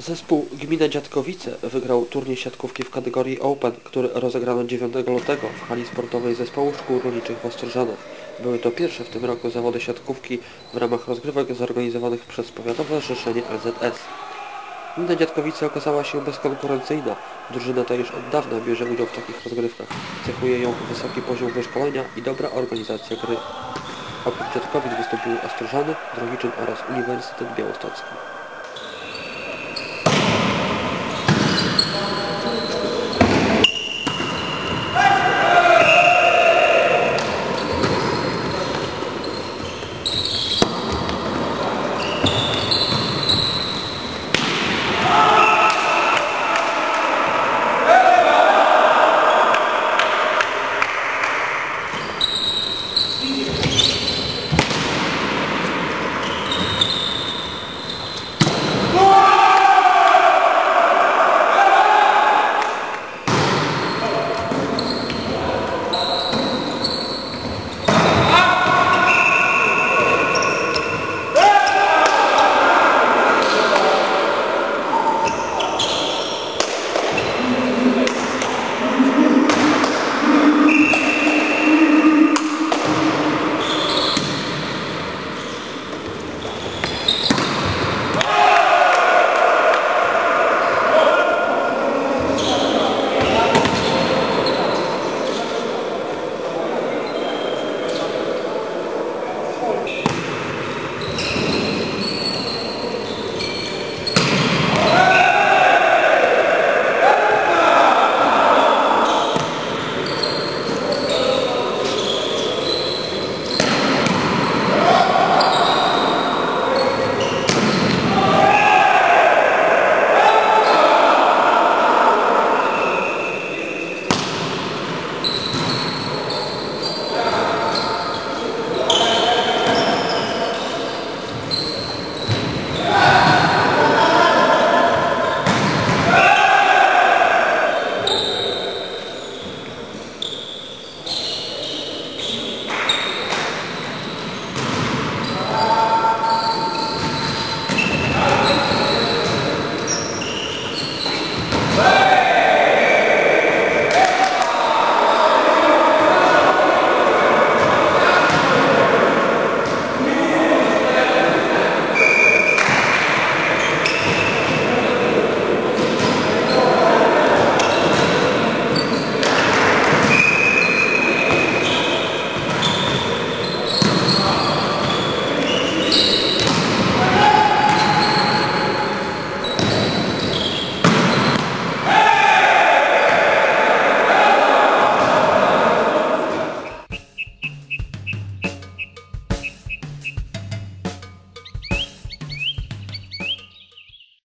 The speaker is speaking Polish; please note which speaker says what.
Speaker 1: Zespół Gmina Dziadkowice wygrał turniej siatkówki w kategorii Open, który rozegrano 9 lutego w hali sportowej Zespołu Szkół Rolniczych w Ostrożanach. Były to pierwsze w tym roku zawody siatkówki w ramach rozgrywek zorganizowanych przez Powiatowe Zrzeszenie LZS. Gmina Dziadkowice okazała się bezkonkurencyjna. Drużyna ta już od dawna bierze udział w takich rozgrywkach. Cechuje ją wysoki poziom wyszkolenia i dobra organizacja gry. Oprócz Dziadkowic wystąpiły Ostrożany, Drohiczyn oraz Uniwersytet Białostocki.